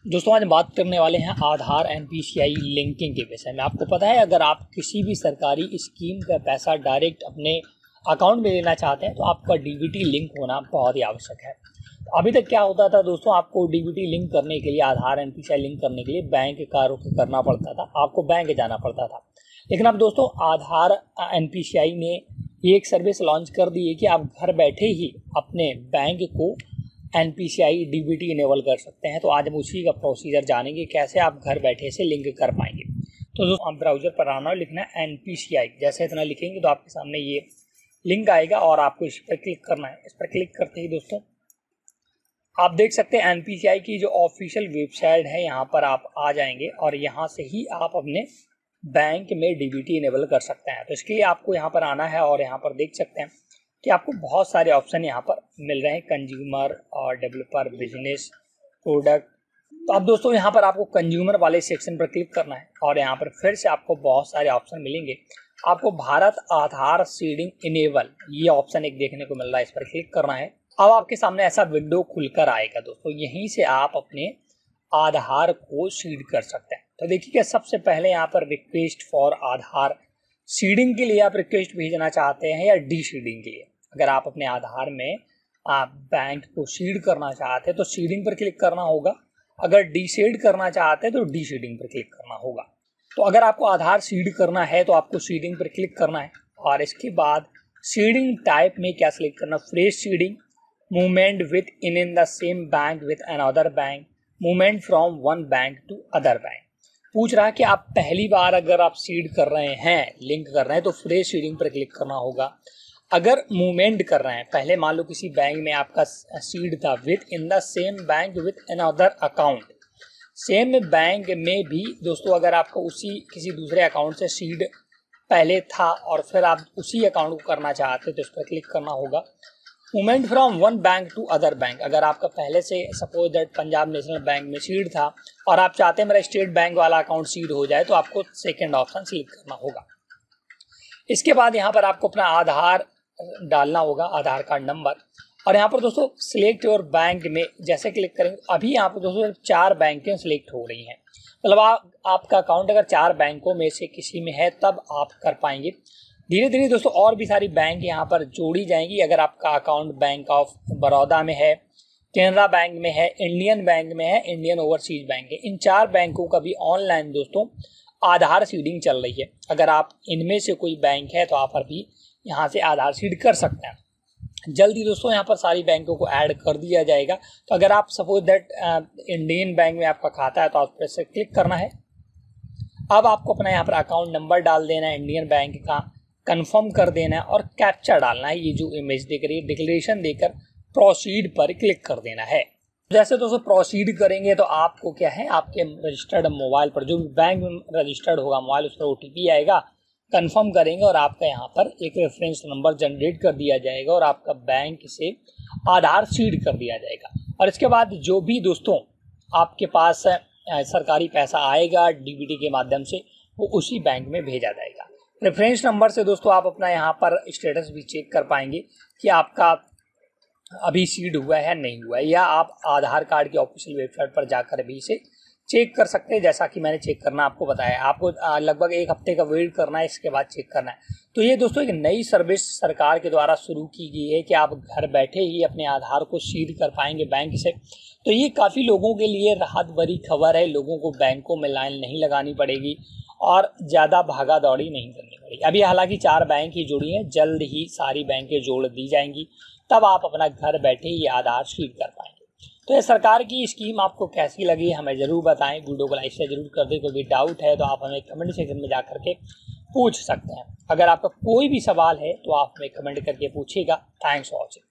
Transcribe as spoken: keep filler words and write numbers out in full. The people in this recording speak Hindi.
दोस्तों आज बात करने वाले हैं आधार एनपीसीआई लिंकिंग के विषय में। आपको पता है अगर आप किसी भी सरकारी स्कीम का पैसा डायरेक्ट अपने अकाउंट में लेना चाहते हैं तो आपका डीबीटी लिंक होना बहुत ही आवश्यक है। अभी तक क्या होता था दोस्तों, आपको डीबीटी लिंक करने के लिए, आधार एनपीसीआई लिंक करने के लिए बैंक का रुख करना पड़ता था, आपको बैंक जाना पड़ता था। लेकिन अब दोस्तों आधार एनपीसीआई ने ये एक सर्विस लॉन्च कर दी है कि आप घर बैठे ही अपने बैंक को एनपीसीआई डीबीटी इनेबल कर सकते हैं। तो आज हम उसी का प्रोसीजर जानेंगे, कैसे आप घर बैठे से लिंक कर पाएंगे। तो दोस्तों आप ब्राउज़र पर आना और लिखना है एनपीसीआई। जैसे इतना लिखेंगे तो आपके सामने ये लिंक आएगा और आपको इस पर क्लिक करना है। इस पर क्लिक करते ही दोस्तों आप देख सकते हैं एनपीसीआई की जो ऑफिशियल वेबसाइट है, यहाँ पर आप आ जाएंगे और यहाँ से ही आप अपने बैंक में डीबीटी इनेबल कर सकते हैं। तो इसके लिए आपको यहाँ पर आना है और यहाँ पर देख सकते हैं कि आपको बहुत सारे ऑप्शन यहाँ पर मिल रहे हैं, कंज्यूमर और डेवलपर, बिजनेस, प्रोडक्ट। तो अब दोस्तों यहाँ पर आपको कंज्यूमर वाले सेक्शन पर क्लिक करना है और यहाँ पर फिर से आपको बहुत सारे ऑप्शन मिलेंगे। आपको भारत आधार सीडिंग इनेबल ये ऑप्शन एक देखने को मिल रहा है, इस पर क्लिक करना है। अब आपके सामने ऐसा विंडो खुलकर आएगा दोस्तों, यहीं से आप अपने आधार को सीड कर सकते हैं। तो देखिए सबसे पहले यहाँ पर रिक्वेस्ट फॉर आधार सीडिंग के लिए आप रिक्वेस्ट भेजना चाहते हैं या डी सीडिंग के लिए। अगर आप अपने आधार में आप बैंक को सीड करना चाहते हैं तो सीडिंग पर क्लिक करना होगा, अगर डी सीड करना चाहते हैं तो डी सीडिंग पर क्लिक करना होगा। तो अगर आपको आधार सीड करना है तो आपको सीडिंग पर क्लिक करना है और इसके बाद सीडिंग टाइप में क्या सिलेक्ट करना, fresh seeding, movement within in the same bank with another bank, movement from one bank to other bank. पूछ रहा है कि आप पहली बार अगर आप सीड कर रहे हैं, लिंक कर रहे हैं तो फ्रेश सीडिंग पर क्लिक करना होगा। अगर मूवमेंट कर रहे हैं, पहले मान लो किसी बैंक में आपका सीड था within the same bank with another account, same bank में भी दोस्तों अगर आपको उसी किसी दूसरे अकाउंट से सीड पहले था और फिर आप उसी अकाउंट को करना चाहते तो इस पर क्लिक करना होगा। Movement from one bank to other bank, अगर आपका पहले से suppose that Punjab national bank में सीड था और आप चाहते हैं मेरा स्टेट बैंक वाला अकाउंट सीड हो जाए तो आपको सेकंड ऑप्शन सिलेक्ट करना होगा। इसके बाद यहाँ पर आपको अपना आधार डालना होगा, आधार कार्ड नंबर, और यहाँ पर दोस्तों सिलेक्ट योर बैंक में जैसे क्लिक करेंगे अभी यहाँ पर दोस्तों चार बैंकें सिलेक्ट हो रही हैं। मतलब आप, आपका अकाउंट अगर चार बैंकों में से किसी में है तब आप कर पाएंगे। धीरे धीरे दोस्तों और भी सारी बैंक यहाँ पर जोड़ी जाएंगी। अगर आपका अकाउंट बैंक ऑफ बड़ौदा में है, कैनरा बैंक में है, इंडियन बैंक में है, इंडियन ओवरसीज बैंक है, इन चार बैंकों का भी ऑनलाइन दोस्तों आधार सीडिंग चल रही है। अगर आप इनमें से कोई बैंक है तो आप भी यहाँ से आधार सीड कर सकते हैं। जल्दी दोस्तों यहाँ पर सारी बैंकों को ऐड कर दिया जाएगा। तो अगर आप सपोज दैट इंडियन बैंक में आपका खाता है तो आप पर से क्लिक करना है। अब आपको अपना यहाँ पर अकाउंट नंबर डाल देना है इंडियन बैंक का, कंफर्म कर देना है और कैप्चा डालना है। ये जो इमेज देख रही है डिक्लेरेशन देकर प्रोसीड पर क्लिक कर देना है। जैसे दोस्तों प्रोसीड करेंगे तो आपको क्या है, आपके रजिस्टर्ड मोबाइल पर जो भी बैंक में रजिस्टर्ड होगा मोबाइल, उस पर ओटीपी आएगा, कंफर्म करेंगे और आपका यहाँ पर एक रेफरेंस नंबर जनरेट कर दिया जाएगा और आपका बैंक से आधार सीड कर दिया जाएगा। और इसके बाद जो भी दोस्तों आपके पास सरकारी पैसा आएगा डीबीटी के माध्यम से वो उसी बैंक में भेजा जाएगा। रेफरेंस नंबर से दोस्तों आप अपना यहाँ पर स्टेटस भी चेक कर पाएंगे कि आपका अभी सीड हुआ है नहीं हुआ है, या आप आधार कार्ड की ऑफिशियल वेबसाइट पर जाकर भी इसे चेक कर सकते हैं। जैसा कि मैंने चेक करना आपको बताया, आपको लगभग एक हफ्ते का वेट करना है, इसके बाद चेक करना है। तो ये दोस्तों एक नई सर्विस सरकार के द्वारा शुरू की गई है कि आप घर बैठे ही अपने आधार को सीड कर पाएंगे बैंक से। तो ये काफ़ी लोगों के लिए राहत भरी खबर है, लोगों को बैंकों में लाइन नहीं लगानी पड़ेगी और ज़्यादा भागा दौड़ी नहीं करनी पड़ेगी। अभी हालांकि चार बैंक ही जुड़ी हैं, जल्द ही सारी बैंकें जोड़ दी जाएंगी, तब आप अपना घर बैठे ही आधार सीड कर पाएंगे। तो ये सरकार की स्कीम आपको कैसी लगी हमें ज़रूर बताएं, वीडियो को लाइक से जरूर कर दें। कोई भी डाउट है तो आप हमें कमेंट सेक्शन में जा करके पूछ सकते हैं। अगर आपका कोई भी सवाल है तो आप हमें कमेंट करके पूछिएगा। Thanks for watching.